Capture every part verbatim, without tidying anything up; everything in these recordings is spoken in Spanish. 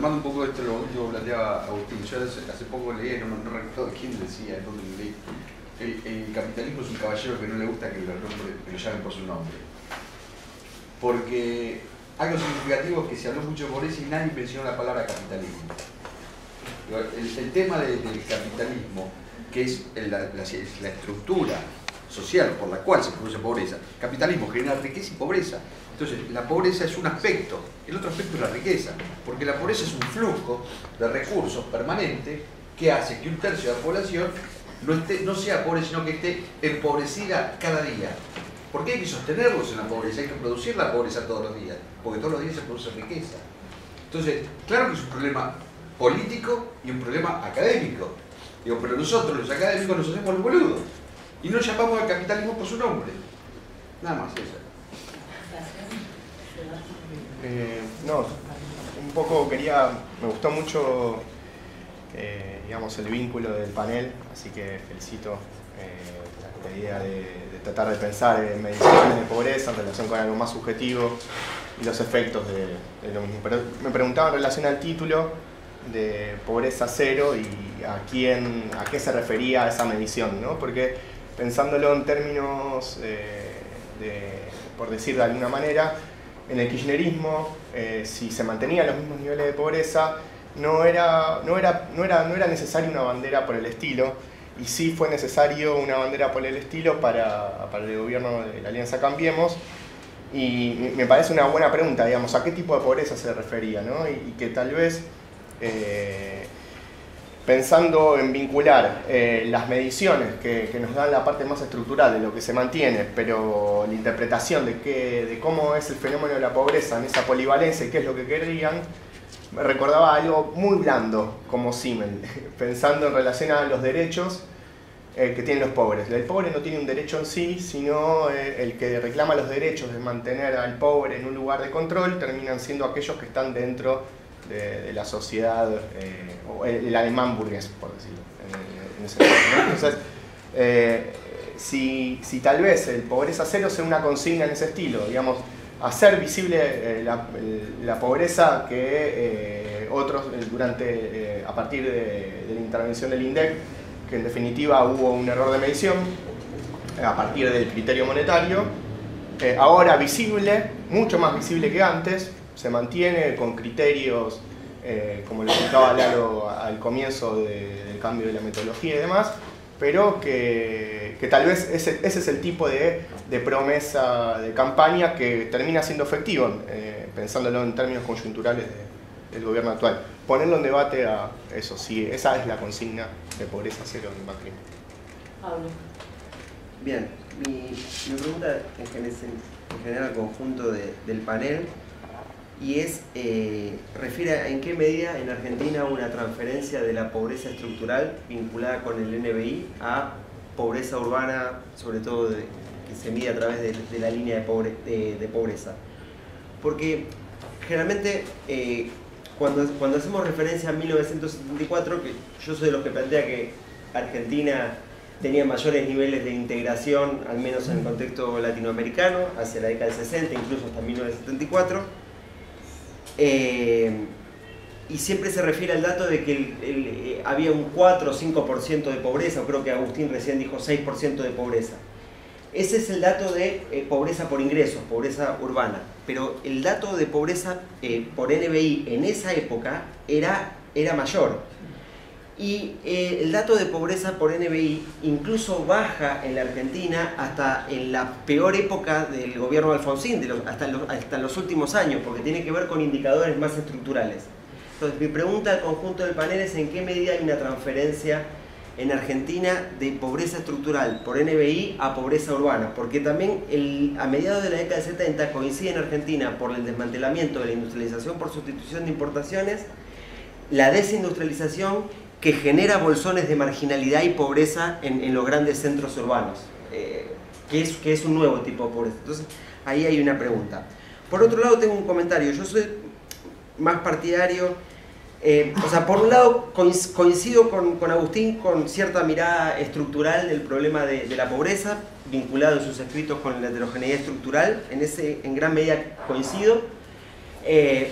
retomando un poco esto, lo último que planteaba Agustín, yo hace, hace poco leí, no, no recuerdo quién decía, en donde leí, el, el capitalismo es un caballero que no le gusta que lo, nombre, que lo llamen por su nombre. Porque algo significativo es que se habló mucho de pobreza y nadie mencionó la palabra capitalismo. El, el tema de, del capitalismo, que es la, la, la estructura social por la cual se produce pobreza, capitalismo genera riqueza y pobreza. Entonces, la pobreza es un aspecto, el otro aspecto es la riqueza, porque la pobreza es un flujo de recursos permanente que hace que un tercio de la población no, esté, no sea pobre, sino que esté empobrecida cada día. Porque hay que sostenerlos en la pobreza, hay que producir la pobreza todos los días, porque todos los días se produce riqueza. Entonces, claro que es un problema político y un problema académico. Digo, pero nosotros, los académicos, nos hacemos los boludos y no llamamos al capitalismo por su nombre. Nada más eso. Eh, no, un poco quería, me gustó mucho, eh, digamos, el vínculo del panel, así que felicito eh, la idea de, de tratar de pensar en mediciones de pobreza en relación con algo más subjetivo y los efectos de, de lo mismo. Pero me preguntaba en relación al título de pobreza cero y a quién, a qué se refería esa medición, ¿no? Porque pensándolo en términos, eh, de, por decir de alguna manera, en el kirchnerismo, eh, si se mantenían los mismos niveles de pobreza, no era, no, era, no, era, no era necesaria una bandera por el estilo, y sí fue necesario una bandera por el estilo para, para el gobierno de la Alianza Cambiemos, y me parece una buena pregunta, digamos, a qué tipo de pobreza se refería, ¿no? Y, y que tal vez, eh, pensando en vincular eh, las mediciones que, que nos dan la parte más estructural de lo que se mantiene, pero la interpretación de, qué, de cómo es el fenómeno de la pobreza en esa polivalencia y qué es lo que querían, me recordaba algo muy blando como Simmel, pensando en relación a los derechos eh, que tienen los pobres. El pobre no tiene un derecho en sí, sino eh, el que reclama los derechos de mantener al pobre en un lugar de control terminan siendo aquellos que están dentro De, de la sociedad, eh, o el, el alemán burgués, por decirlo, en, en ese caso, ¿no? Entonces, eh, si, si tal vez el pobreza cero sea una consigna en ese estilo, digamos, hacer visible eh, la, la pobreza que eh, otros, eh, durante, eh, a partir de, de la intervención del INDEC, que en definitiva hubo un error de medición, eh, a partir del criterio monetario, eh, ahora visible, mucho más visible que antes, se mantiene con criterios, eh, como lo contaba Lalo al comienzo de, del cambio de la metodología y demás, pero que, que tal vez ese, ese es el tipo de, de promesa de campaña que termina siendo efectivo, eh, pensándolo en términos coyunturales de, del gobierno actual. Ponerlo en debate a eso, si esa es la consigna de pobreza cero de Macri. Pablo. Bien, mi, mi pregunta en general, en general al conjunto de, del panel, y es, eh, refiere a en qué medida en Argentina hubo una transferencia de la pobreza estructural vinculada con el N B I a pobreza urbana, sobre todo de, que se mide a través de, de la línea de, pobre, de, de pobreza. Porque generalmente eh, cuando, cuando hacemos referencia a mil novecientos setenta y cuatro, que yo soy de los que plantea que Argentina tenía mayores niveles de integración, al menos en el contexto latinoamericano, hacia la década del sesenta, incluso hasta mil novecientos setenta y cuatro, Eh, y siempre se refiere al dato de que el, el, eh, había un cuatro o cinco por ciento de pobreza, o creo que Agustín recién dijo seis por ciento de pobreza. Ese es el dato de eh, pobreza por ingresos, pobreza urbana. Pero el dato de pobreza eh, por N B I en esa época era, era mayor. Y eh, el dato de pobreza por N B I incluso baja en la Argentina hasta en la peor época del gobierno de Alfonsín, de los, hasta, los, hasta los últimos años, porque tiene que ver con indicadores más estructurales. Entonces mi pregunta al conjunto del panel es en qué medida hay una transferencia en Argentina de pobreza estructural por N B I a pobreza urbana, porque también el, a mediados de la década del setenta coincide en Argentina por el desmantelamiento de la industrialización por sustitución de importaciones, la desindustrialización que genera bolsones de marginalidad y pobreza en, en los grandes centros urbanos, eh, que, es, que es un nuevo tipo de pobreza. Entonces, ahí hay una pregunta. Por otro lado, tengo un comentario. Yo soy más partidario, eh, o sea, por un lado coincido con, con Agustín con cierta mirada estructural del problema de, de la pobreza, vinculado en sus escritos con la heterogeneidad estructural, en, ese, en gran medida coincido. Eh,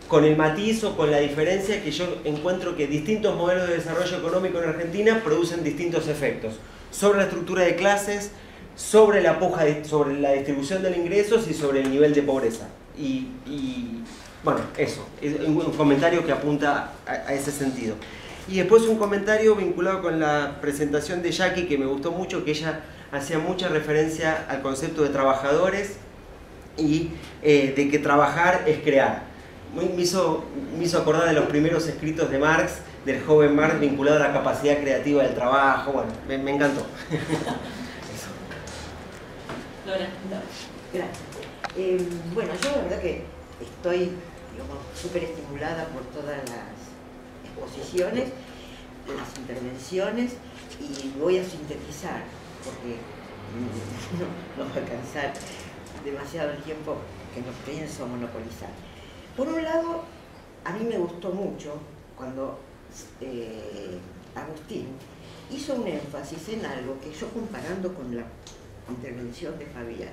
con el matiz o con la diferencia que yo encuentro que distintos modelos de desarrollo económico en Argentina producen distintos efectos sobre la estructura de clases, sobre la puja, de, sobre la distribución de los ingresos y sobre el nivel de pobreza. Y, y bueno, eso, es un comentario que apunta a, a ese sentido. Y después un comentario vinculado con la presentación de Jackie que me gustó mucho, que ella hacía mucha referencia al concepto de trabajadores y eh, de que trabajar es crear. Me hizo, me hizo acordar de los primeros escritos de Marx, del joven Marx vinculado a la capacidad creativa del trabajo. Bueno, me, me encantó. Eso. Lola, no, gracias. Eh, bueno, yo la verdad que estoy súper estimulada por todas las exposiciones, las intervenciones, y voy a sintetizar, porque no, no va a alcanzar demasiado el tiempo que no pienso monopolizar. Por un lado, a mí me gustó mucho cuando eh, Agustín hizo un énfasis en algo que yo, comparando con la intervención de Fabián,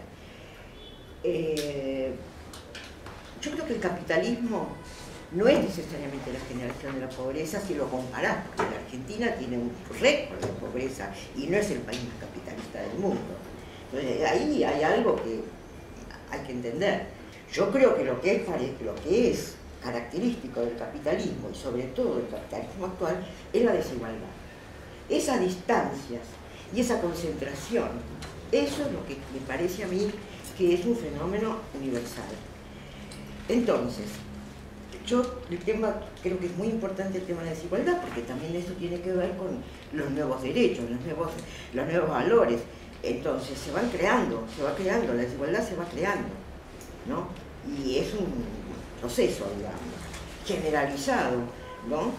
eh, yo creo que el capitalismo no es necesariamente la generación de la pobreza si lo comparás, porque la Argentina tiene un récord de pobreza y no es el país más capitalista del mundo. Entonces ahí hay algo que hay que entender. Yo creo que lo que es, lo que es característico del capitalismo, y sobre todo del capitalismo actual, es la desigualdad. Esas distancias y esa concentración, eso es lo que me parece a mí que es un fenómeno universal. Entonces, yo el tema, creo que es muy importante el tema de la desigualdad, porque también eso tiene que ver con los nuevos derechos, los nuevos, los nuevos valores. Entonces se van creando, se va creando, la desigualdad se va creando, ¿no? Y es un proceso, digamos, generalizado, ¿no?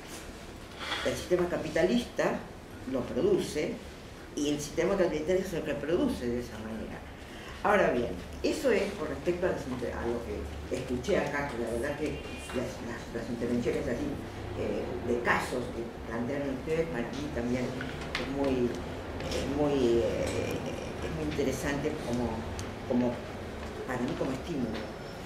El sistema capitalista lo produce y el sistema capitalista se reproduce de esa manera. Ahora bien, eso es con respecto a, las, a lo que escuché acá, que la verdad que las, las, las intervenciones así eh, de casos que plantearon ustedes, para mí también es muy, es muy, eh, es muy interesante como, como, para mí como estímulo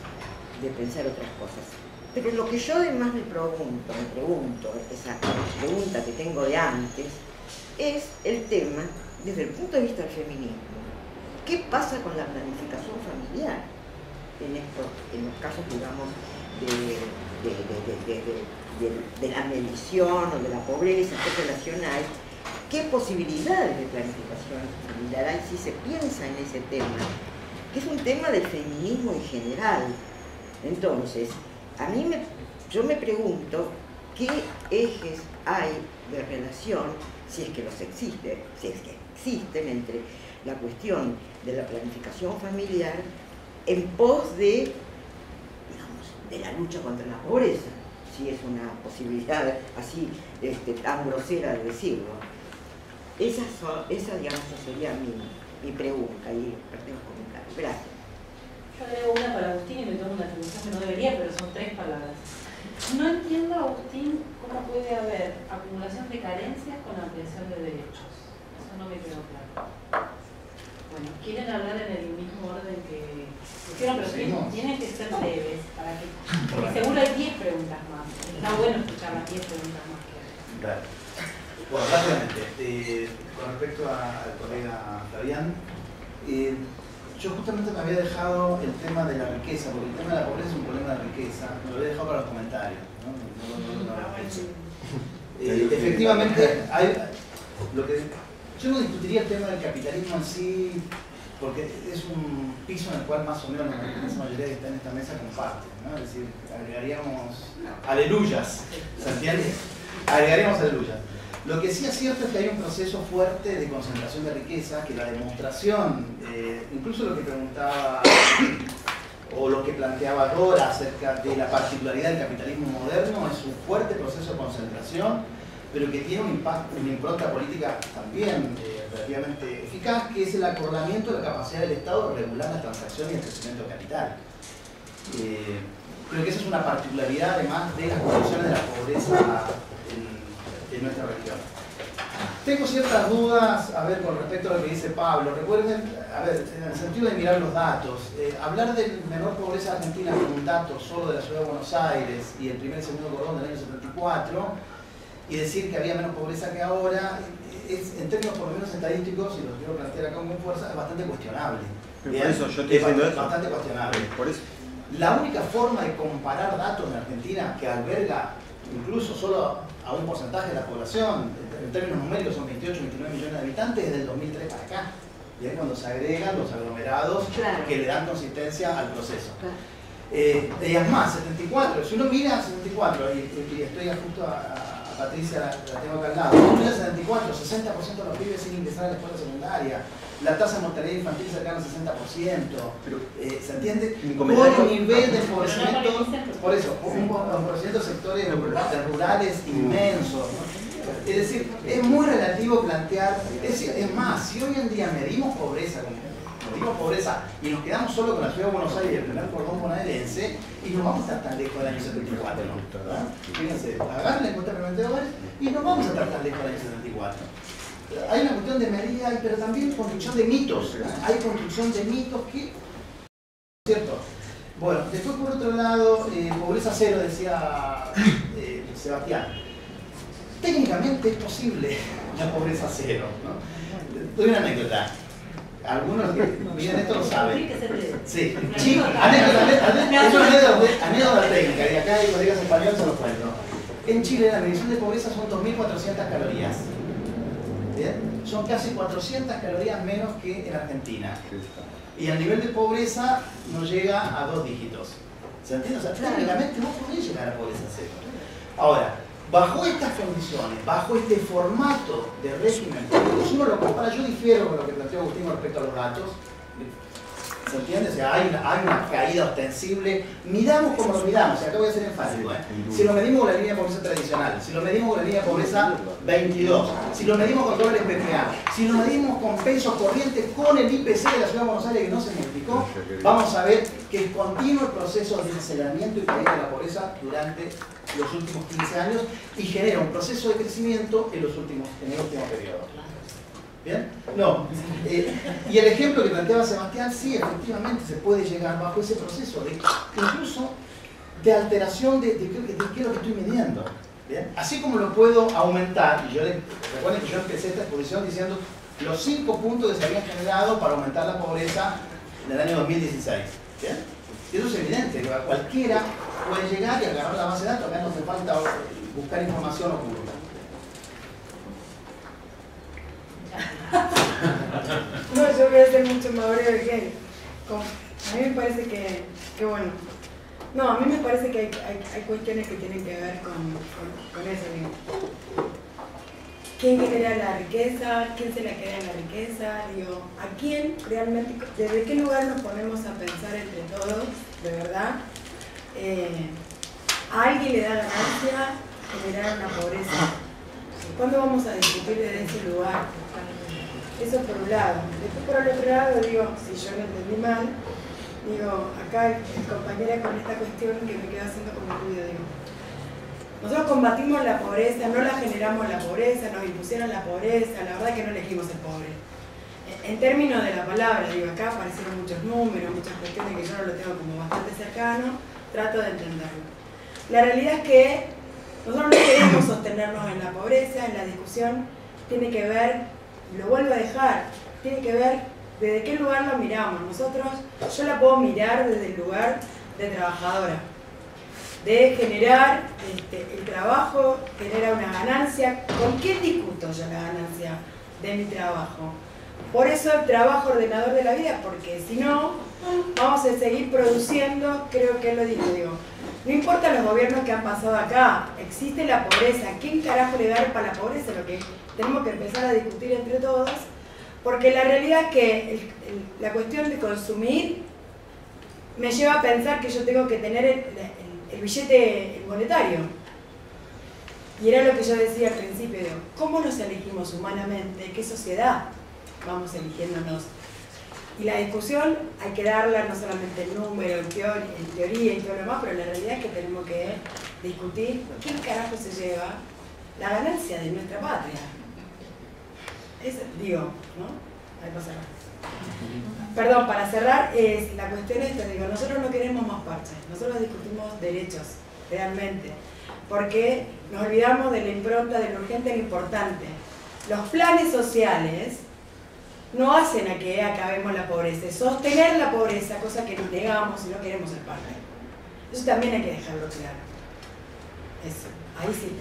de pensar otras cosas. Pero lo que yo además me pregunto, me pregunto, esa pregunta que tengo de antes, es el tema desde el punto de vista del feminismo. ¿Qué pasa con la planificación familiar en, esto, en los casos, digamos, de, de, de, de, de, de, de la medición o de la pobreza, qué relación hay? ¿Qué posibilidades de planificación familiar hay si se piensa en ese tema? Que es un tema del feminismo en general. Entonces, a mí me, yo me pregunto qué ejes hay de relación, si es que los existe, si es que existen, entre la cuestión de la planificación familiar en pos de, digamos, de la lucha contra la pobreza, si es una posibilidad así este, tan grosera de decirlo. Esa, son, esa digamos, sería mi, mi pregunta y los comentarios. Gracias. Yo agrego una para Agustín y me tomo una atribución que no debería, pero son tres palabras. No entiendo, Agustín, cómo puede haber acumulación de carencias con ampliación de derechos. Eso no me quedó claro. Bueno, quieren hablar en el mismo orden que pusieron, pero tienen, tienen que ser breves, para que, porque seguro hay diez preguntas más. Está bueno escuchar las diez preguntas más que hay. Claro. Bueno, rápidamente, eh, con respecto a, al colega Fabián, eh, yo justamente me había dejado el tema de la riqueza, porque el tema de la pobreza es un problema de riqueza, me lo había dejado para los comentarios, ¿no? No, no, no, no, no, eh, efectivamente, hay, lo que, yo no discutiría el tema del capitalismo en sí, porque es un piso en el cual más o menos la inmensa mayoría que está en esta mesa comparte, ¿no? Es decir, agregaríamos aleluyas, Santiago, agregaríamos aleluyas. Lo que sí es cierto es que hay un proceso fuerte de concentración de riqueza, que la demostración, eh, incluso lo que preguntaba o lo que planteaba Dora acerca de la particularidad del capitalismo moderno, es un fuerte proceso de concentración, pero que tiene un impacto, una impronta política también eh, relativamente eficaz, que es el acorralamiento de la capacidad del Estado de regular las transacciones y el crecimiento de capital. Eh, creo que esa es una particularidad además de las condiciones de la pobreza en, en nuestra región. tengo ciertas dudas, a ver, con respecto a lo que dice Pablo. Recuerden, a ver, en el sentido de mirar los datos, eh, hablar de menor pobreza argentina con un dato solo de la ciudad de Buenos Aires y el primer y segundo cordón del año setenta y cuatro, y decir que había menos pobreza que ahora, es, en términos por lo menos estadísticos, y lo quiero plantear acá con fuerza, es bastante cuestionable. Por Bien, eso yo estoy es diciendo bastante, eso. bastante cuestionable. Por eso. La única forma de comparar datos en Argentina que alberga incluso solo a un porcentaje de la población, en términos numéricos son veintiocho, veintinueve millones de habitantes desde el dos mil tres para acá. Bien, cuando se agregan los aglomerados Claro. que le dan consistencia al proceso. Claro. Eh, y es más, setenta y cuatro, si uno mira setenta y cuatro, y, y estoy justo a, a Patricia, la, la tengo acá al lado, uno mira setenta y cuatro, sesenta por ciento de los pibes sin ingresar a la escuela secundaria, la tasa de mortalidad infantil cercana al sesenta por ciento, eh, ¿se entiende? Un Con comentario. un nivel de empobrecimiento, por eso, un empobrecimiento de sectores rurales inmensos, ¿no? Es decir, es muy relativo plantear, es, decir, es más, si hoy en día medimos pobreza, como medimos pobreza y nos quedamos solo con la ciudad de Buenos Aires y el primer cordón bonaerense, y no vamos a estar tan lejos del año setenta y cuatro, ¿no? Fíjense, agarren la encuesta permanente de hogares y no vamos a estar tan lejos del año setenta y cuatro. Hay una cuestión de medida, pero también construcción de mitos, ¿no? Hay construcción de mitos que, ¿cierto? Bueno, después por otro lado, eh, pobreza cero, decía eh, Sebastián. Técnicamente es posible la pobreza cero, ¿no? Doy una anécdota. Algunos que miren esto lo saben. Sí, sí, anécdota, anécdota, es una anécdota, anécdota técnica, y acá hay colegas españoles se los cuento. En Chile la medición de pobreza son dos mil cuatrocientas calorías. ¿Bien? Son casi cuatrocientas calorías menos que en Argentina. Y el nivel de pobreza no llega a dos dígitos. ¿Se entiende? O sea, técnicamente no podés llegar a pobreza cero. Ahora, bajo estas condiciones, bajo este formato de régimen, si uno lo compara, yo difiero con lo que planteó Agustín con respecto a los datos. ¿Se entiende? O sea, hay una, hay una caída ostensible. Miramos como lo miramos, y acá voy a ser enfático. ¿eh? Si lo medimos con la línea de pobreza tradicional, si lo medimos con la línea de pobreza veintidós, si lo medimos con todo el P P A, si lo medimos con pesos corrientes con el I P C de la Ciudad de Buenos Aires que no se modificó, vamos a ver que es continuo el proceso de encerramiento y caída de la pobreza durante los últimos quince años y genera un proceso de crecimiento en los últimos, en el último periodo. ¿Bien? No. Eh, y el ejemplo que planteaba Sebastián, sí, efectivamente se puede llegar bajo ese proceso, de, incluso de alteración de, de, de, de qué es lo que estoy midiendo. ¿Bien? Así como lo puedo aumentar, y yo les, recuerden que yo empecé esta exposición diciendo los cinco puntos que se habían generado para aumentar la pobreza en el año dos mil dieciséis. ¿Bien? Y eso es evidente, que cualquiera puede llegar y agarrar la base de datos, acá no hace falta buscar información oculta. No, yo voy a ser mucho más breve que él. A mí me parece que, que bueno, no, a mí me parece que hay, hay, hay cuestiones que tienen que ver con, con, con eso, digo. ¿Quién genera la riqueza? ¿Quién se la queda en la riqueza? Digo, ¿a quién realmente, desde qué lugar nos ponemos a pensar entre todos, de verdad? Eh, ¿A alguien le da ganancia generar una pobreza? ¿Cuándo vamos a discutir desde ese lugar? Eso por un lado. Después por el otro lado, digo, si yo lo entendí mal, digo, acá el compañera con esta cuestión que me queda haciendo como ruido, digo, nosotros combatimos la pobreza, no la generamos la pobreza, nos impusieron la pobreza, la verdad es que no elegimos ser pobre. En términos de la palabra, digo, acá aparecieron muchos números, muchas cuestiones que yo no lo tengo como bastante cercano, trato de entenderlo. La realidad es que nosotros no queremos sostenernos en la pobreza, en la discusión tiene que ver, lo vuelvo a dejar, tiene que ver desde qué lugar lo miramos. Nosotros, yo la puedo mirar desde el lugar de trabajadora, de generar, este, el trabajo genera una ganancia. ¿Con quién discuto yo la ganancia de mi trabajo? Por eso el trabajo ordenador de la vida, porque si no, vamos a seguir produciendo, creo que lo digo, digo, no importa los gobiernos que han pasado acá, existe la pobreza. ¿Quién carajo le da para la pobreza? Lo que tenemos que empezar a discutir entre todos, porque la realidad es que el, el, la cuestión de consumir me lleva a pensar que yo tengo que tener el, el, el billete monetario. Y era lo que yo decía al principio, digo, ¿cómo nos elegimos humanamente? ¿Qué sociedad vamos eligiéndonos? Y la discusión hay que darla no solamente en número, en teoría, en teoría y todo lo demás, pero la realidad es que tenemos que discutir quién carajo se lleva la ganancia de nuestra patria. Es, digo, ¿no? Ahí para cerrar. Perdón, para cerrar, es, la cuestión es esta, digo, nosotros no queremos más parches, nosotros discutimos derechos, realmente, porque nos olvidamos de la impronta, de lo urgente y lo importante. Los planes sociales no hacen a que acabemos la pobreza, es sostener la pobreza, cosa que nos negamos y no queremos ser parte. Eso también hay que dejarlo claro. Eso, ahí sí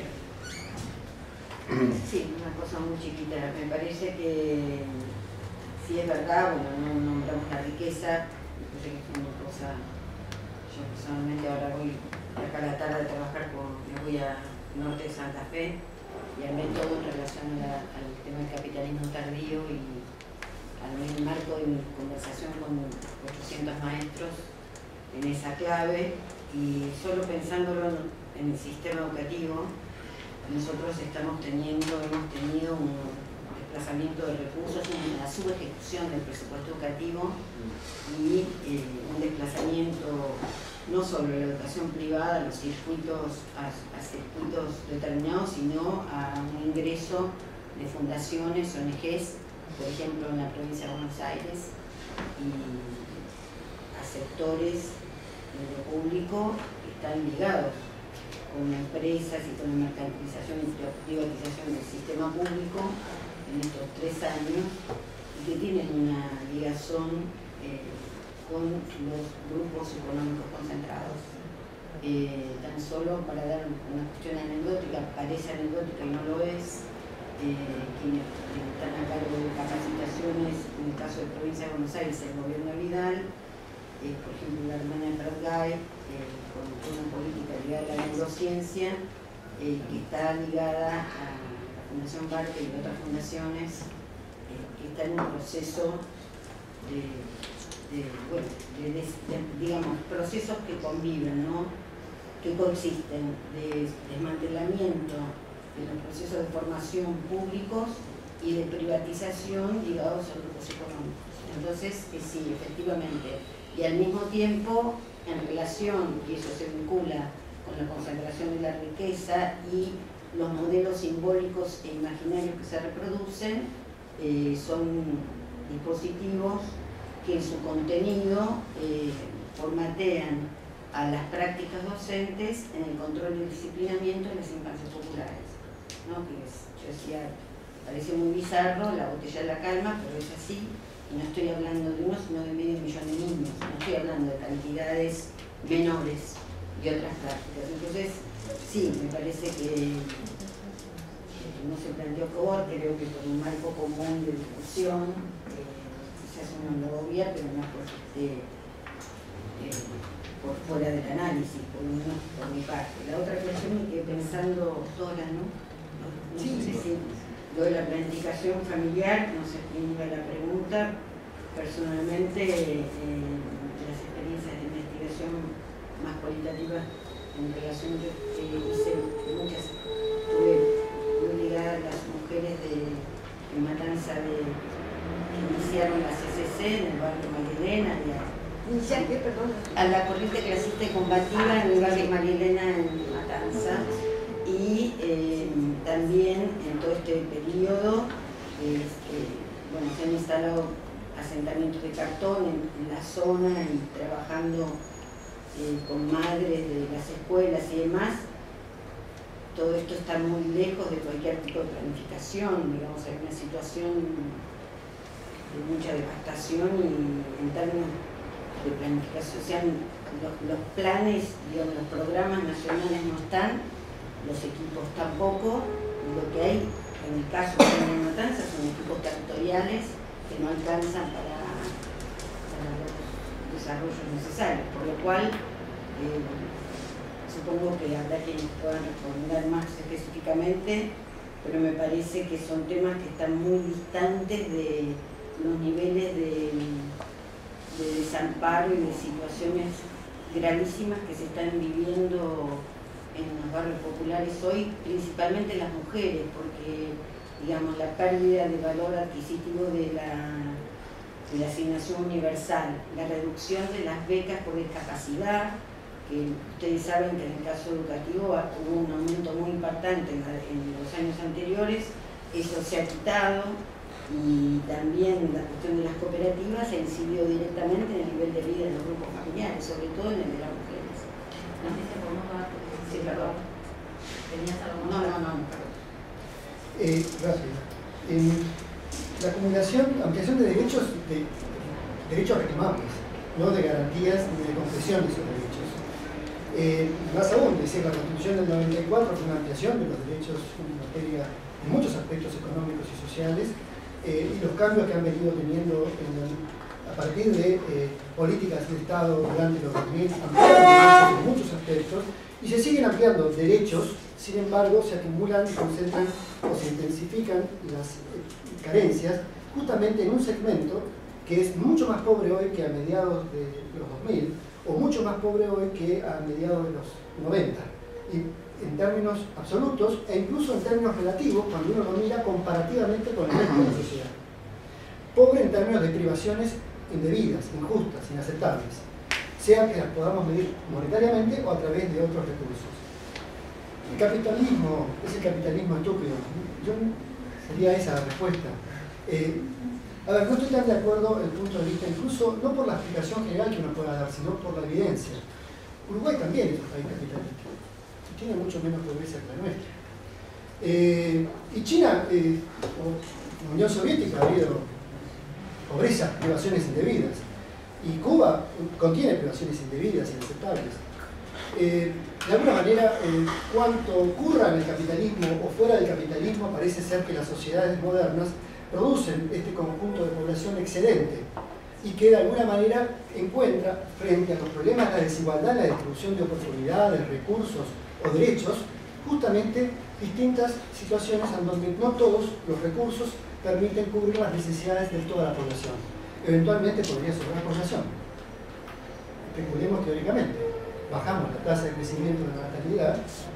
termino. Sí, una cosa muy chiquita. Me parece que sí es verdad, bueno, no nombramos la riqueza, me parece que es una cosa. Yo personalmente ahora voy acá a la tarde a trabajar con, me voy a norte de Santa Fe y hablé todo en relación a la, al tema del capitalismo tardío y al marco de mi conversación con ochocientos maestros en esa clave, y solo pensándolo en el sistema educativo, nosotros estamos teniendo, hemos tenido un desplazamiento de recursos, una subejecución del presupuesto educativo y eh, un desplazamiento no solo de la educación privada a los circuitos, a, a circuitos determinados, sino a un ingreso de fundaciones, O N Ges, por ejemplo en la provincia de Buenos Aires, y a sectores de lo público que están ligados con empresas y con la mercantilización y privatización del sistema público en estos tres años, y que tienen una ligación eh, con los grupos económicos concentrados. Eh, tan solo para dar una cuestión anecdótica, parece anecdótica y no lo es, eh, quienes están a cargo de capacitaciones, en el caso de provincia de Buenos Aires, el gobierno de Vidal, eh, por ejemplo la hermana de Pratgay, eh, con una política ligada a la neurociencia, eh, que está ligada a la Fundación Barque y otras fundaciones, eh, que están en un proceso de, de, bueno, de, de, de, digamos, procesos que conviven, ¿no? Que coexisten, de desmantelamiento de los procesos de formación públicos y de privatización ligados a grupos económicos. Entonces, eh, sí, efectivamente, y al mismo tiempo, en relación, y eso se vincula con la concentración de la riqueza y los modelos simbólicos e imaginarios que se reproducen, eh, son dispositivos que en su contenido eh, formatean a las prácticas docentes en el control y el disciplinamiento de las infancias populares, ¿no? Que es, yo decía, parece muy bizarro la botella de la calma, pero es así, y no estoy hablando de uno, sino de medio millón de niños, no estoy hablando de cantidades menores y otras prácticas. Entonces, sí, me parece que, que no se planteó por, creo que por un marco común de discusión, eh, quizás uno lo obvia, pero no porque esté eh, por fuera del análisis, por, mi, por mi parte. La otra cuestión es que pensando sola, ¿no? No, no sí, sé si lo de la planificación familiar, no sé quién iba la pregunta, personalmente eh, las experiencias de investigación más cualitativas en relación, yo eh, hice muchas, estuve muy ligada a las mujeres de, de Matanza de, que iniciaron la C C C en el barrio Marilena y a, ¿Iniciar qué, perdón? a la corriente clasista y combativa en el barrio Marilena en Matanza, y eh, también en todo este periodo eh, bueno, se han instalado asentamientos de cartón en, en la zona y trabajando eh, con madres de las escuelas y demás. Todo esto está muy lejos de cualquier tipo de planificación, digamos, hay una situación de mucha devastación y en términos de planificación, o sea, los, los planes, digamos, los programas nacionales no están, los equipos tampoco, lo que hay en el caso de Matanza son equipos territoriales que no alcanzan para, para los desarrollos necesarios, por lo cual eh, supongo que habrá quienes puedan responder más específicamente, pero me parece que son temas que están muy distantes de los niveles de, de desamparo y de situaciones gravísimas que se están viviendo en los barrios populares hoy, principalmente las mujeres, porque digamos la pérdida de valor adquisitivo de la, de la asignación universal, la reducción de las becas por discapacidad, que ustedes saben que en el caso educativo hubo un aumento muy importante en, la, en los años anteriores, eso se ha quitado, Y también la cuestión de las cooperativas ha incidido directamente en el nivel de vida de los grupos familiares, sobre todo en el de las mujeres. No sé si podemos dar, Sí, perdón. tenías algo No, más. no, no, no, perdón. Eh, rápido. En la acumulación, ampliación de derechos, de derechos reclamables, no de garantías ni de concesión de esos derechos. Eh, más aún, decir, la Constitución del noventa y cuatro fue una ampliación de los derechos en materia de muchos aspectos económicos y sociales, eh, y los cambios que han venido teniendo en el, a partir de eh, políticas de Estado durante los dos mil, ampliaron en muchos aspectos, y se siguen ampliando derechos. Sin embargo, se acumulan, se concentran o se intensifican las eh, carencias justamente en un segmento que es mucho más pobre hoy que a mediados de los dos mil, o mucho más pobre hoy que a mediados de los noventa, y en términos absolutos e incluso en términos relativos cuando uno lo mira comparativamente con el resto de la sociedad. Pobre en términos de privaciones indebidas, injustas, inaceptables, sea que las podamos medir monetariamente o a través de otros recursos. El capitalismo es el capitalismo estúpido. Yo sería esa la respuesta. Eh, a ver, no estoy tan de acuerdo en el punto de vista, incluso no por la explicación general que uno pueda dar, sino por la evidencia. Uruguay también es un país capitalista, tiene mucho menos pobreza que la nuestra. Eh, y China, eh, o la Unión Soviética, ha habido pobreza, privaciones indebidas. Y Cuba contiene privaciones indebidas, inaceptables. Eh, de alguna manera, eh, cuanto ocurra en el capitalismo o fuera del capitalismo, parece ser que las sociedades modernas producen este conjunto de población excedente y que de alguna manera encuentra, frente a los problemas de la desigualdad, la distribución de oportunidades, recursos o derechos, justamente distintas situaciones en donde no todos los recursos permiten cubrir las necesidades de toda la población. Eventualmente podría sobrar población. Especulemos teóricamente. Bajamos la tasa de crecimiento de la natalidad,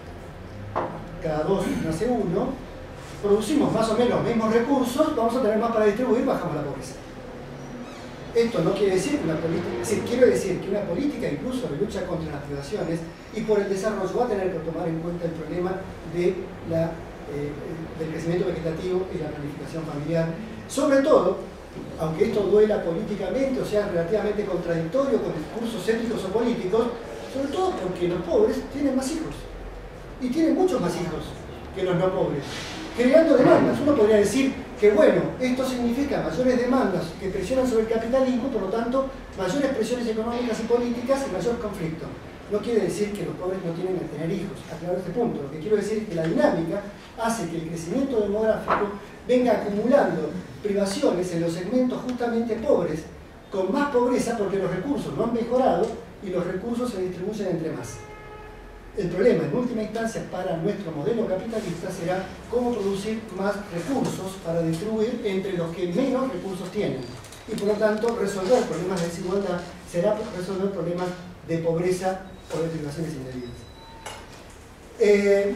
cada dos nace uno, producimos más o menos los mismos recursos, vamos a tener más para distribuir, bajamos la pobreza. Esto no quiere decir que una política, es decir, quiero decir que una política incluso de lucha contra las privaciones y por el desarrollo va a tener que tomar en cuenta el problema de la, eh, del crecimiento vegetativo y la planificación familiar. Sobre todo, aunque esto duela políticamente o sea relativamente contradictorio con discursos éticos o políticos, sobre todo porque los pobres tienen más hijos, y tienen muchos más hijos que los no pobres, creando demandas. Uno podría decir que, bueno, esto significa mayores demandas que presionan sobre el capitalismo, por lo tanto, mayores presiones económicas y políticas y mayor conflicto. No quiere decir que los pobres no tienen que tener hijos, aclaro este punto. Lo que quiero decir es que la dinámica hace que el crecimiento demográfico venga acumulando privaciones en los segmentos justamente pobres, con más pobreza porque los recursos no han mejorado y los recursos se distribuyen entre más. El problema, en última instancia, para nuestro modelo capitalista será cómo producir más recursos para distribuir entre los que menos recursos tienen. Y por lo tanto, resolver problemas de desigualdad será resolver problemas de pobreza o de privaciones indebidas. Eh,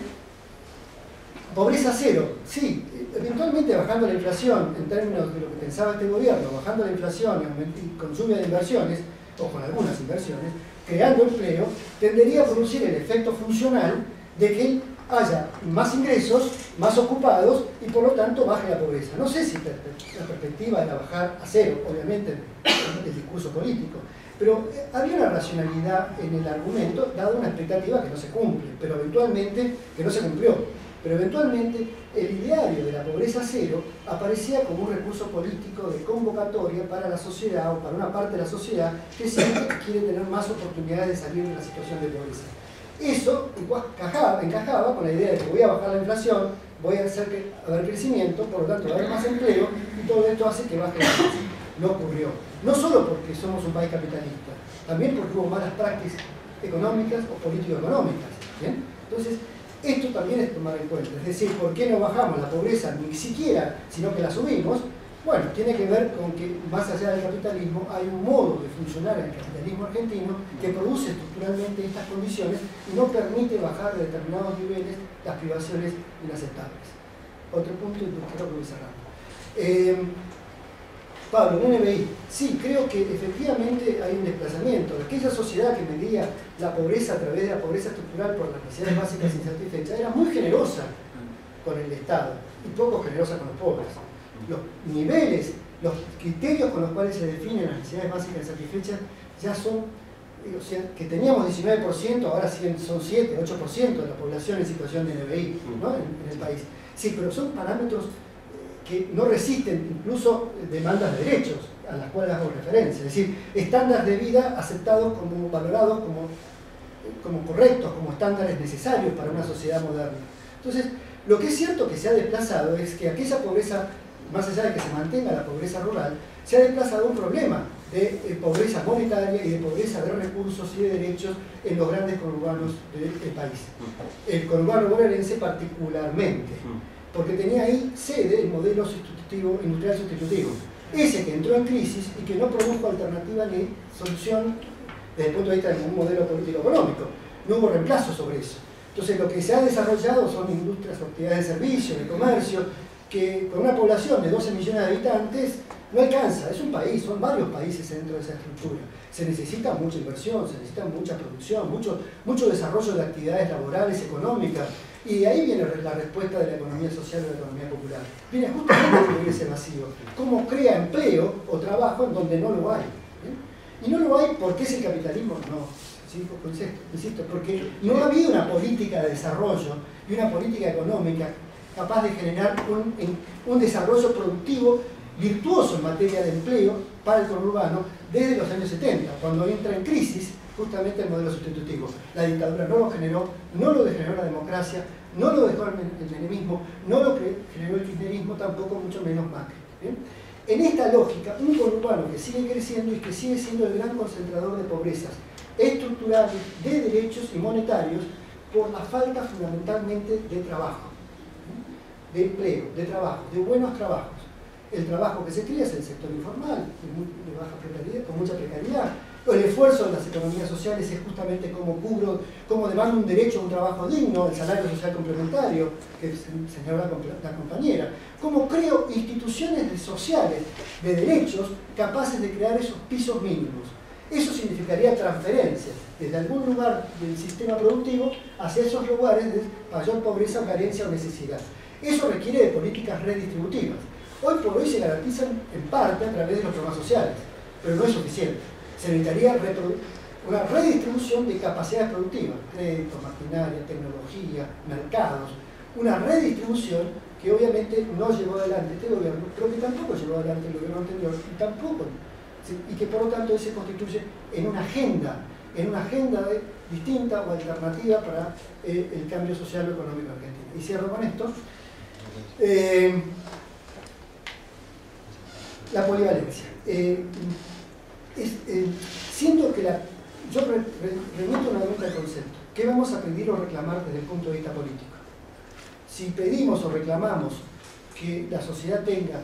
pobreza cero, sí, eventualmente bajando la inflación, en términos de lo que pensaba este gobierno, bajando la inflación y con lluvia de inversiones, o con algunas inversiones, creando empleo, tendería a producir el efecto funcional de que haya más ingresos, más ocupados y por lo tanto baje la pobreza. No sé si la perspectiva era bajar a cero, obviamente, el discurso político, pero había una racionalidad en el argumento, dado una expectativa que no se cumple, pero eventualmente, que no se cumplió. Pero eventualmente el ideario de la pobreza cero aparecía como un recurso político de convocatoria para la sociedad o para una parte de la sociedad que siempre quiere tener más oportunidades de salir de la situación de pobreza. Eso encajaba, encajaba con la idea de que voy a bajar la inflación, voy a hacer que haber crecimiento, por lo tanto va a haber más empleo y todo esto hace que baje la pobreza. No ocurrió. No solo porque somos un país capitalista, también porque hubo malas prácticas económicas o político-económicas. ¿Bien? Entonces, esto también es tomar en cuenta, es decir, ¿por qué no bajamos la pobreza ni siquiera, sino que la subimos? Bueno, tiene que ver con que más allá del capitalismo hay un modo de funcionar en el capitalismo argentino que produce estructuralmente estas condiciones y no permite bajar de determinados niveles las privaciones inaceptables. Otro punto y creo que voy cerrando. Eh, Pablo, el N B I, sí, creo que efectivamente hay un desplazamiento. Aquella sociedad que medía la pobreza a través de la pobreza estructural por las necesidades básicas insatisfechas era muy generosa con el Estado y poco generosa con los pobres. Los niveles, los criterios con los cuales se definen las necesidades básicas insatisfechas ya son, o sea, que teníamos diecinueve por ciento, ahora son siete, ocho por ciento de la población en situación de N B I, ¿no? en, en el país. Sí, pero son parámetros que no resisten incluso demandas de derechos a las cuales hago referencia, es decir, estándares de vida aceptados como valorados como, como correctos, como estándares necesarios para una sociedad moderna. Entonces, lo que es cierto que se ha desplazado es que aquella pobreza, más allá de que se mantenga la pobreza rural, se ha desplazado un problema de eh, pobreza monetaria y de pobreza de recursos y de derechos en los grandes conurbanos del país. El conurbano bonaerense particularmente, porque tenía ahí sede el modelo sustitutivo, industrial sustitutivo, ese que entró en crisis y que no produjo alternativa ni solución desde el punto de vista de un modelo político-económico. No hubo reemplazo sobre eso. Entonces lo que se ha desarrollado son industrias, actividades de servicio, de comercio, que con una población de doce millones de habitantes no alcanza, es un país, son varios países dentro de esa estructura. Se necesita mucha inversión, se necesita mucha producción, mucho, mucho desarrollo de actividades laborales, económicas, y de ahí viene la respuesta de la economía social o la economía popular. Viene justamente a cubrir ese vacío. ¿Cómo crea empleo o trabajo en donde no lo hay? ¿Eh? Y no lo hay porque es el capitalismo, no. ¿Sí? Insisto, porque no ha habido una política de desarrollo y una política económica capaz de generar un, un desarrollo productivo virtuoso en materia de empleo para el conurbano desde los años setenta, cuando entra en crisis justamente el modelo sustitutivo. La dictadura no lo generó, no lo generó la democracia, no lo dejó el menemismo, no lo generó el kirchnerismo, tampoco mucho menos Macri. ¿Bien? En esta lógica, un conurbano que sigue creciendo y que sigue siendo el gran concentrador de pobrezas estructurales, de derechos y monetarios, por la falta fundamentalmente de trabajo, de empleo, de trabajo, de buenos trabajos. El trabajo que se crea es el sector informal, de baja precariedad, con mucha precariedad. El esfuerzo de las economías sociales es justamente cómo cubro, cómo demando un derecho a un trabajo digno, el salario social complementario, que señaló la compañera. Cómo creo instituciones sociales de derechos capaces de crear esos pisos mínimos. Eso significaría transferencias desde algún lugar del sistema productivo hacia esos lugares de mayor pobreza, carencia o necesidad. Eso requiere de políticas redistributivas. Hoy por hoy se garantizan en parte a través de los programas sociales, pero no es suficiente. Se necesitaría una redistribución de capacidades productivas, créditos, maquinaria, tecnología, mercados, una redistribución que obviamente no llevó adelante este gobierno, pero que tampoco llevó adelante el gobierno anterior, y tampoco, y que por lo tanto se constituye en una agenda, en una agenda de, distinta o alternativa para eh, el cambio social o económico argentino. Y cierro con esto. Eh, la polivalencia. Eh, es, eh, siento que la... Yo re, re, remito nuevamente al concepto. ¿Qué vamos a pedir o reclamar desde el punto de vista político? Si pedimos o reclamamos que la sociedad tenga,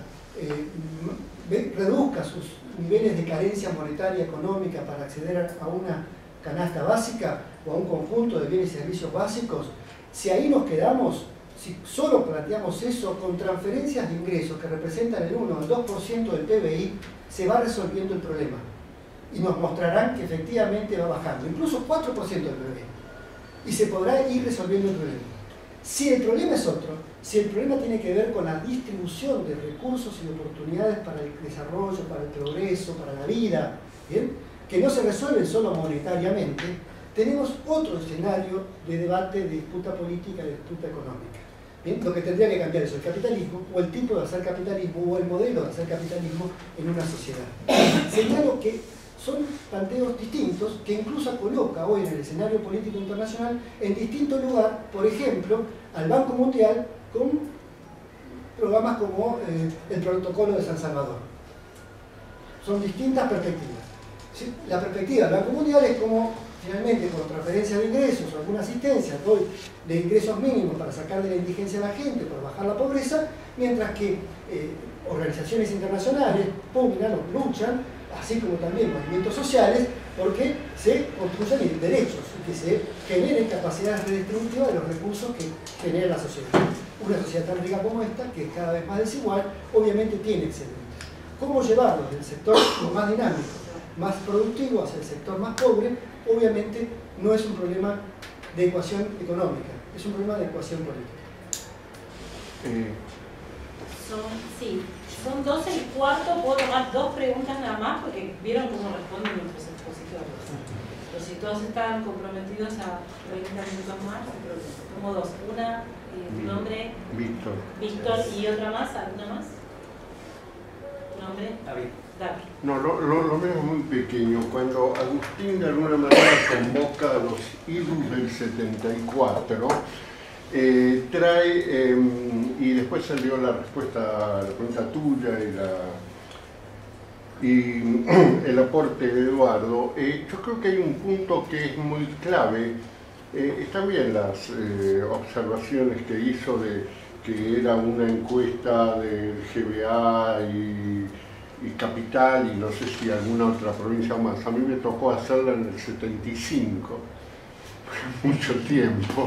eh, reduzca sus niveles de carencia monetaria económica para acceder a una canasta básica o a un conjunto de bienes y servicios básicos, si ahí nos quedamos, si solo planteamos eso con transferencias de ingresos que representan el uno o el dos por ciento del P B I, se va resolviendo el problema y nos mostrarán que efectivamente va bajando, incluso cuatro por ciento del P B I, y se podrá ir resolviendo el problema. Si el problema es otro, si el problema tiene que ver con la distribución de recursos y de oportunidades para el desarrollo, para el progreso, para la vida, ¿bien?, que no se resuelven solo monetariamente, tenemos otro escenario de debate, de disputa política, de disputa económica. ¿Bien? Lo que tendría que cambiar es el capitalismo, o el tipo de hacer capitalismo, o el modelo de hacer capitalismo en una sociedad. Señalo que son planteos distintos que incluso coloca hoy en el escenario político internacional en distinto lugar, por ejemplo, al Banco Mundial con programas como eh, el Protocolo de San Salvador. Son distintas perspectivas. ¿Sí? La perspectiva del Banco Mundial es como, finalmente, con transferencia de ingresos o alguna asistencia doy de ingresos mínimos para sacar de la indigencia a la gente, para bajar la pobreza, mientras que eh, organizaciones internacionales pugnan o luchan, así como también movimientos sociales, porque se construyan derechos y que se generen capacidades redistributivas de los recursos que genera la sociedad. Una sociedad tan rica como esta, que es cada vez más desigual, obviamente tiene excedentes. ¿Cómo llevarlos del sector más dinámico, más productivo, hacia el sector más pobre? Obviamente no es un problema de ecuación económica, es un problema de ecuación política. Eh, Son, sí, son doce y cuarto, puedo tomar dos preguntas nada más porque vieron cómo responden nuestros expositores. Pero si todos están comprometidos a treinta minutos más, tomo dos. Una, eh, tu nombre, Víctor. Víctor, y otra más, ¿alguna más? ¿Tu nombre? David. David. No, lo, lo, lo mío es muy pequeño. Cuando Agustín de alguna manera convoca a los idus del setenta y cuatro, eh, trae, eh, y después salió la respuesta a la pregunta tuya y, la, y el aporte de Eduardo, eh, yo creo que hay un punto que es muy clave. Eh, están bien las eh, observaciones que hizo de que era una encuesta del G B A y y Capital y no sé si alguna otra provincia más. A mí me tocó hacerla en el setenta y cinco, mucho tiempo,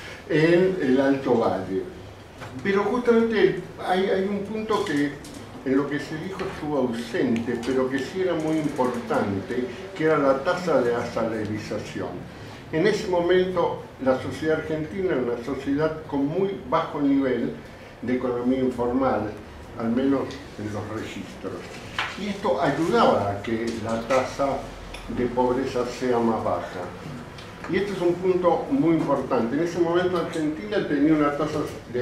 en el Alto Valle. Pero justamente hay, hay un punto que en lo que se dijo estuvo ausente, pero que sí era muy importante, que era la tasa de asalarización. En ese momento la sociedad argentina era una sociedad con muy bajo nivel de economía informal, al menos en los registros. Y esto ayudaba a que la tasa de pobreza sea más baja. Y este es un punto muy importante. En ese momento Argentina tenía una tasa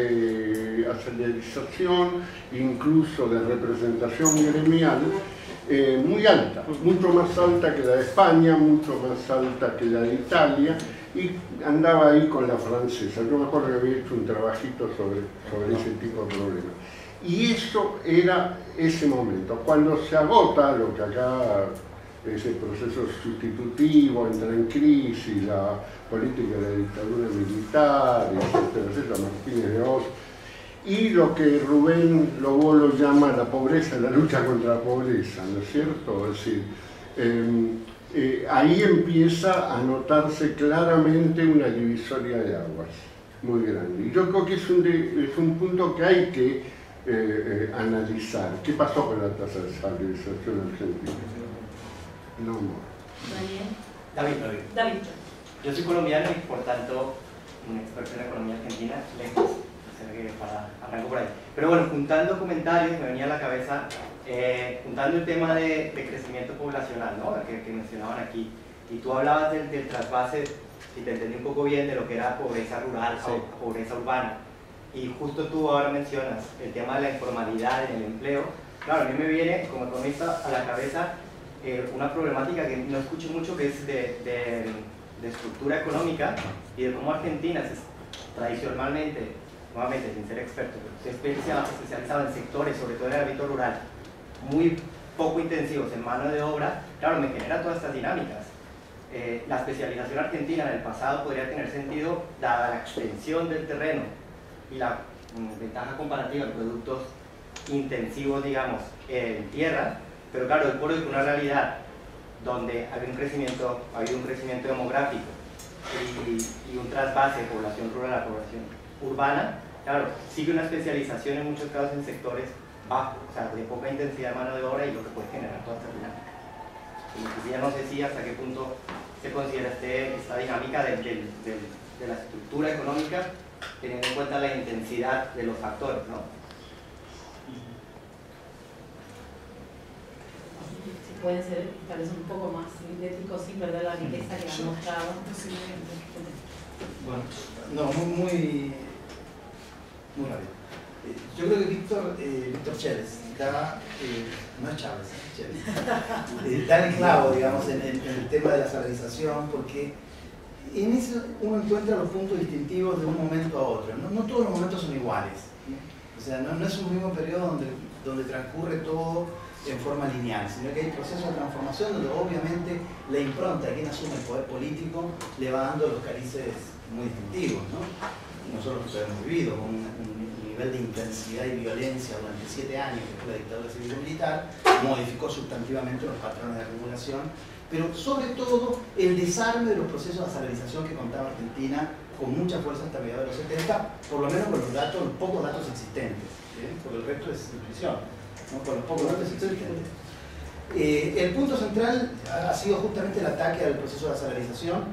de asalarización, incluso de representación gremial, eh, muy alta, mucho más alta que la de España, mucho más alta que la de Italia, y andaba ahí con la francesa. Yo me acuerdo que había hecho un trabajito sobre, sobre ese tipo de problemas. Y eso era ese momento. Cuando se agota lo que acá es el proceso sustitutivo, entra en crisis, la política de la dictadura militar, etcétera, etcétera, Martínez de Oz, y lo que Rubén Lobolo llama la pobreza, la lucha contra la pobreza, ¿no es cierto? Es decir, eh, eh, ahí empieza a notarse claramente una divisoria de aguas muy grande. Y yo creo que es un, de, es un punto que hay que Eh, eh, analizar. ¿Qué pasó con la tasa de asalarización argentina? No, no. David, David. David. Yo soy colombiano y por tanto un experto en la economía argentina, lejos. O sea que para, arranco por ahí. Pero bueno, juntando comentarios me venía a la cabeza, eh, juntando el tema de, de crecimiento poblacional, ¿no? que, que mencionaban aquí. Y tú hablabas del, del trasvase, si te entendí un poco bien, de lo que era pobreza rural sí. o pobreza urbana. Y justo tú ahora mencionas el tema de la informalidad en el empleo. Claro, a mí me viene como economista a la cabeza eh, una problemática que no escucho mucho, que es de, de, de estructura económica y de cómo Argentina es tradicionalmente, nuevamente sin ser experto, pero se ha especializado en sectores, sobre todo en el ámbito rural, muy poco intensivos en mano de obra. Claro, me genera todas estas dinámicas. Eh, la especialización argentina en el pasado podría tener sentido dada la extensión del terreno y la mm, ventaja comparativa de productos intensivos, digamos, en tierra, pero claro, hoy por hoy una realidad donde hay un crecimiento, ha habido un crecimiento demográfico y, y un trasvase de población rural a la población urbana, claro, sigue una especialización en muchos casos en sectores bajos, o sea, de poca intensidad de mano de obra, y lo que puede generar toda esta dinámica. Como ya no sé si hasta qué punto se considera este, esta dinámica de, de, de, de la estructura económica, teniendo en cuenta la intensidad de los factores, ¿no? Si pueden ser tal vez un poco más sintéticos sin perder la riqueza que han mostrado. Bueno, no, muy, muy, muy rápido. Yo creo que Víctor, eh, Víctor Chávez da, eh, no es Chávez, es Chávez, eh, da el clavo, digamos, en, en, en el tema de la salarización, porque en eso uno encuentra los puntos distintivos de un momento a otro. No, no todos los momentos son iguales, ¿no? O sea, no, no es un mismo periodo donde, donde transcurre todo en forma lineal, sino que hay procesos de transformación donde obviamente la impronta de quien asume el poder político le va dando los carices muy distintivos, ¿no? Nosotros lo hemos vivido con un, un nivel de intensidad y violencia durante siete años, que fue la dictadura civil-militar, modificó sustantivamente los patrones de acumulación, pero sobre todo el desarme de los procesos de asalarización que contaba Argentina con mucha fuerza hasta mediados de los setenta, por lo menos con los datos, los pocos datos existentes, ¿eh? Porque el resto es intuición, ¿no? Con los pocos datos existentes. Eh, el punto central ha sido justamente el ataque al proceso de asalarización,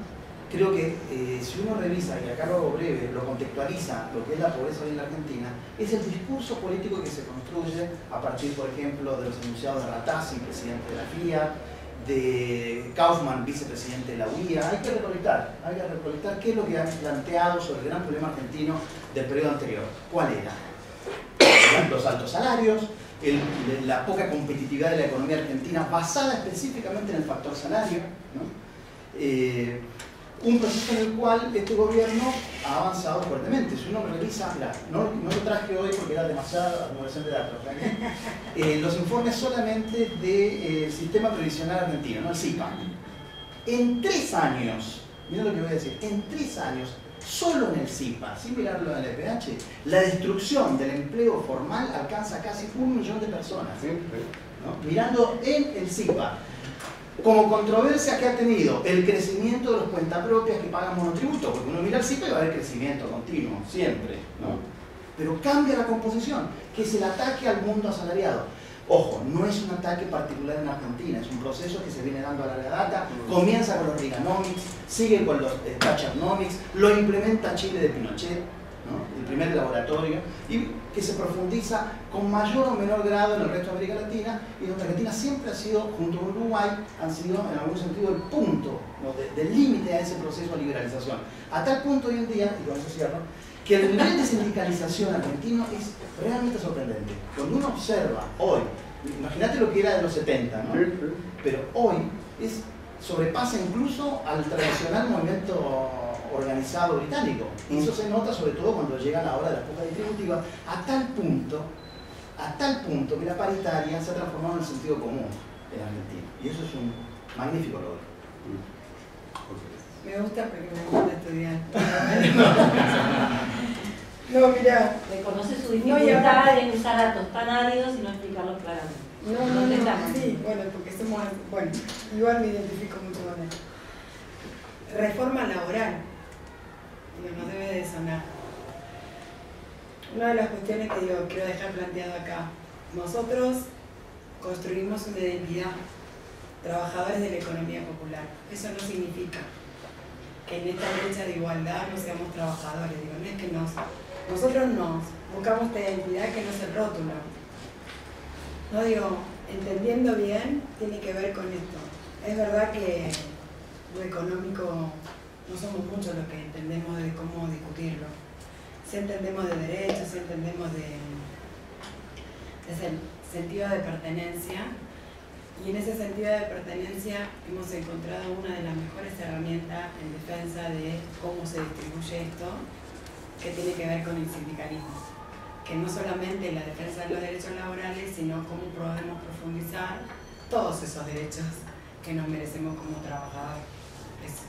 creo que eh, si uno revisa, y acá lo hago breve, lo contextualiza lo que es la pobreza hoy en la Argentina, es el discurso político que se construye a partir, por ejemplo, de los enunciados de Ratazzi, presidente de la FIAT, de Kaufman, vicepresidente de la U I A. Hay que recolectar, hay que recolectar qué es lo que han planteado sobre el gran problema argentino del periodo anterior. ¿Cuál era? Eran los altos salarios, el, la poca competitividad de la economía argentina basada específicamente en el factor salario, ¿no? Eh, un proceso en el cual este gobierno ha avanzado fuertemente. Si uno revisa, mirá, no, no lo traje hoy porque era demasiada acumulación de datos, eh, los informes solamente del de, eh, sistema previsional argentino, ¿no? El S I P A. En tres años, mira lo que voy a decir, en tres años, solo en el S I P A, sin mirarlo en el E P H, la destrucción del empleo formal alcanza casi un millón de personas, ¿no? Mirando en el S I P A. Como controversia que ha tenido el crecimiento de los cuentapropias que pagan monotributo, porque uno mira el S I P A y va a haber crecimiento continuo, siempre, ¿no? Pero cambia la composición, que es el ataque al mundo asalariado. Ojo, no es un ataque particular en Argentina, es un proceso que se viene dando a larga data, comienza con los Reaganomics, sigue con los eh, Thatchernomics, lo implementa Chile de Pinochet, ¿no? El primer laboratorio, y que se profundiza con mayor o menor grado en el resto de América Latina, y donde Argentina siempre ha sido, junto con Uruguay, han sido en algún sentido el punto, ¿no? de, del límite a ese proceso de liberalización. A tal punto hoy en día, y con eso cierro, que el nivel de sindicalización argentino es realmente sorprendente. Cuando uno observa hoy, imagínate lo que era de los setenta, ¿no? Pero hoy es, sobrepasa incluso al tradicional movimiento organizado británico. Y eso se nota sobre todo cuando llega la hora de la puja distributiva, a tal punto, a tal punto que la paritaria se ha transformado en el sentido común en Argentina. Y eso es un magnífico logro. Me gusta porque me gusta estudiar. No, mira. Reconoce su No, dificultad y en usar datos tan áridos y no explicarlos claramente. No, no, no, no, sí, bueno, porque somos, bueno, igual me identifico mucho con él. Reforma laboral, digo, no debe de sonar. Una de las cuestiones que digo, quiero dejar planteado acá, nosotros construimos una identidad, trabajadores de la economía popular. Eso no significa que en esta brecha de igualdad no seamos trabajadores, digo, no es que nos, nosotros nos buscamos esta identidad que no es el rótulo. No digo, entendiendo bien, tiene que ver con esto. Es verdad que lo económico no somos muchos los que entendemos de cómo discutirlo. Si entendemos de derechos, si entendemos de, de ese sentido de pertenencia, y en ese sentido de pertenencia hemos encontrado una de las mejores herramientas en defensa de cómo se distribuye esto, que tiene que ver con el sindicalismo. Que no solamente la defensa de los derechos laborales, sino cómo podemos profundizar todos esos derechos que nos merecemos como trabajadores. Eso.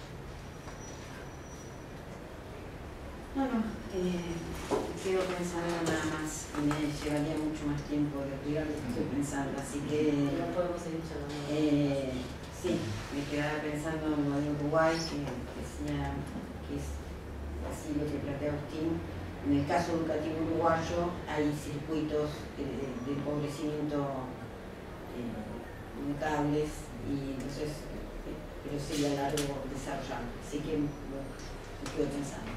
No, no, eh, quedo pensando nada más, y me llevaría mucho más tiempo de explicar lo que estoy pensando, así que... No podemos seguir charlando. Eh, sí, me quedaba pensando en lo de Uruguay, que decía que es así lo que plantea Agustín. En el caso educativo uruguayo hay circuitos de, de empobrecimiento eh, notables, y entonces, eh, pero sería largo desarrollar, así que bueno, me quedo pensando.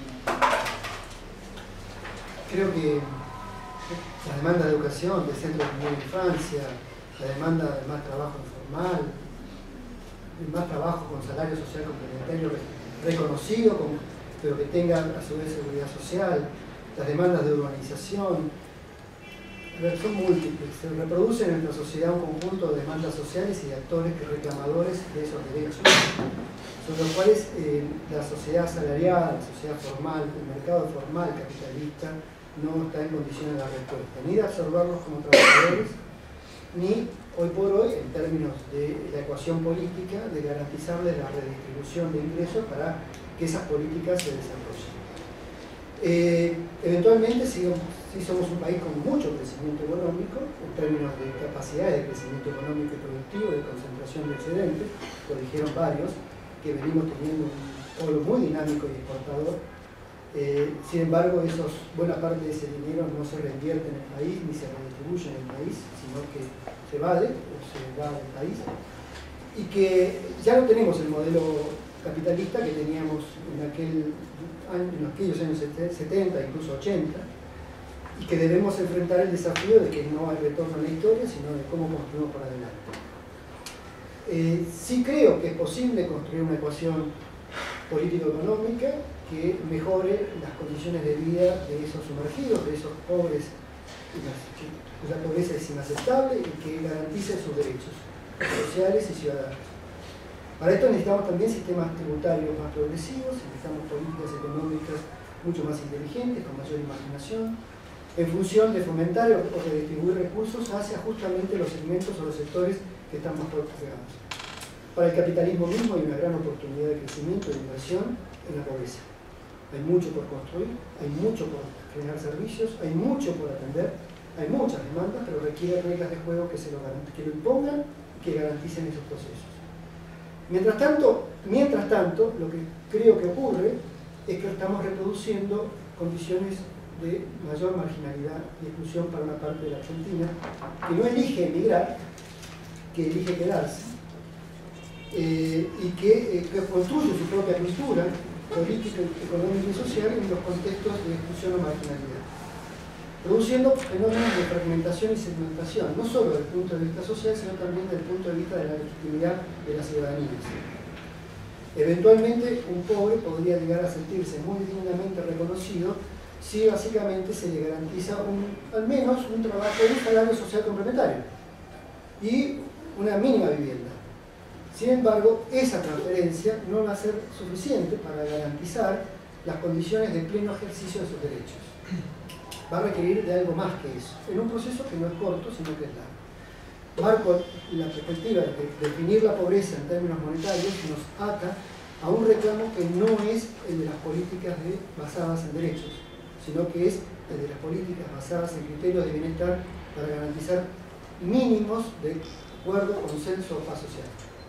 Creo que la demanda de educación, de centros de primera infancia, la demanda de más trabajo informal, de más trabajo con salario social complementario reconocido, con, pero que tenga a su vez seguridad social, las demandas de urbanización, a ver, son múltiples, se reproduce en nuestra sociedad un conjunto de demandas sociales y de actores que reclamadores de esos derechos, sobre los cuales eh, la sociedad asalariada, la sociedad formal, el mercado formal capitalista no está en condiciones de dar respuesta, ni de absorberlos como trabajadores, ni hoy por hoy, en términos de la ecuación política, de garantizarles la redistribución de ingresos para que esas políticas se desarrollen. Eh, eventualmente, si, si somos un país con mucho crecimiento económico, en términos de capacidad de crecimiento económico y productivo, de concentración de excedentes, lo dijeron varios, que venimos teniendo un polo muy dinámico y exportador. Eh, sin embargo, esos, buena parte de ese dinero no se reinvierte en el país ni se redistribuye en el país, sino que se evade o se va del país, y que ya no tenemos el modelo capitalista que teníamos en, aquel, en aquellos años setenta, incluso ochenta, y que debemos enfrentar el desafío de que no hay retorno a la historia, sino de cómo construimos para adelante. Eh, sí creo que es posible construir una ecuación político-económica que mejore las condiciones de vida de esos sumergidos, de esos pobres, cuya pobreza es inaceptable y que garantice sus derechos sociales y ciudadanos. Para esto necesitamos también sistemas tributarios más progresivos, necesitamos políticas económicas mucho más inteligentes, con mayor imaginación, en función de fomentar o de distribuir recursos hacia justamente los segmentos o los sectores que están más postergados. Para el capitalismo mismo hay una gran oportunidad de crecimiento y de inversión en la pobreza. Hay mucho por construir, hay mucho por generar servicios, hay mucho por atender, hay muchas demandas, pero requiere reglas de juego que, se lo, que lo impongan y que garanticen esos procesos. Mientras tanto, mientras tanto, lo que creo que ocurre es que estamos reproduciendo condiciones de mayor marginalidad y exclusión para una parte de la Argentina que no elige emigrar, que elige quedarse, eh, y que, eh, que construye su propia cultura política, económica y social en los contextos de exclusión o marginalidad, produciendo fenómenos de fragmentación y segmentación, no solo desde el punto de vista social, sino también desde el punto de vista de la legitimidad de las ciudadanías. Eventualmente, un pobre podría llegar a sentirse muy dignamente reconocido si básicamente se le garantiza un, al menos un trabajo, un salario social complementario y una mínima vivienda. Sin embargo, esa transferencia no va a ser suficiente para garantizar las condiciones de pleno ejercicio de sus derechos. Va a requerir de algo más que eso, en un proceso que no es corto, sino que es largo. Marco la perspectiva de definir la pobreza en términos monetarios nos ata a un reclamo que no es el de las políticas de, basadas en derechos, sino que es el de las políticas basadas en criterios de bienestar para garantizar mínimos de acuerdo, consenso o paz social.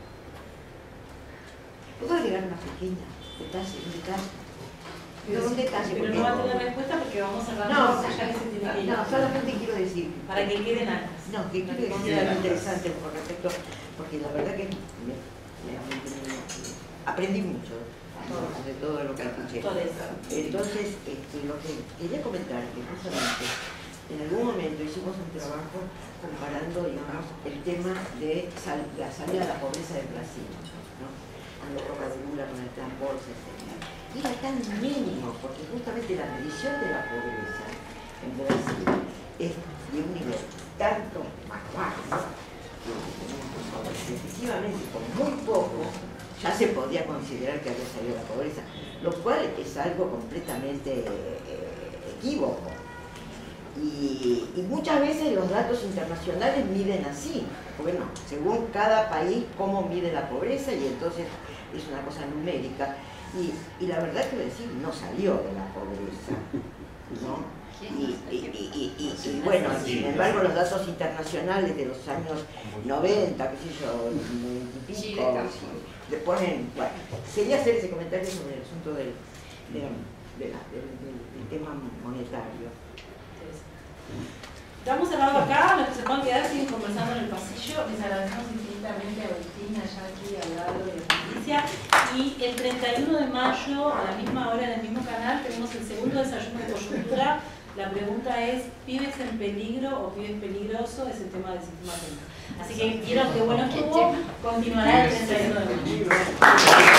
¿Puedo agregar una pequeña detalle? Un detalle. Pero, un detalle pero no va a tener respuesta porque vamos a cerrar no, ya que se tiene que ir. No, solamente quiero decir. Para que queden actas. No, que quiero decir algo interesante con respecto, porque la verdad que me, me, me, me, aprendí mucho de todo lo que escuché. Entonces, este, lo que quería comentar que justamente en algún momento hicimos un trabajo comparando, digamos, el tema de sal, la salida de la pobreza de Brasil, ¿no? Con la época de Lula, con el transporte, etcétera. Y era tan mínimo, porque justamente la medición de la pobreza en Brasil es de un nivel tanto más bajo que efectivamente con muy poco ya se podía considerar que había salido la pobreza, lo cual es algo completamente eh, equívoco. Y, y muchas veces los datos internacionales miden así, bueno, según cada país cómo mide la pobreza, y entonces es una cosa numérica. Y, y la verdad que decir, no salió de la pobreza, ¿no? Y, y, y, y, y bueno, sin embargo los datos internacionales de los años noventa, qué sé yo, noventa y pico, le ponen, bueno, sería hacer ese comentario sobre el asunto del, del, del, del, del tema monetario. Estamos cerrando acá, los que se puedan quedar siguen conversando en el pasillo. Les agradecemos infinitamente a Agustín, a Jackie, a Lalo y a Patricia. Y el treinta y uno de mayo, a la misma hora, en el mismo canal, tenemos el segundo desayuno de coyuntura. La pregunta es, ¿pibes en peligro o pibes peligrosos? Es el tema del sistema penal. Así que quiero que bueno estuvo, continuará el treinta y uno de mayo.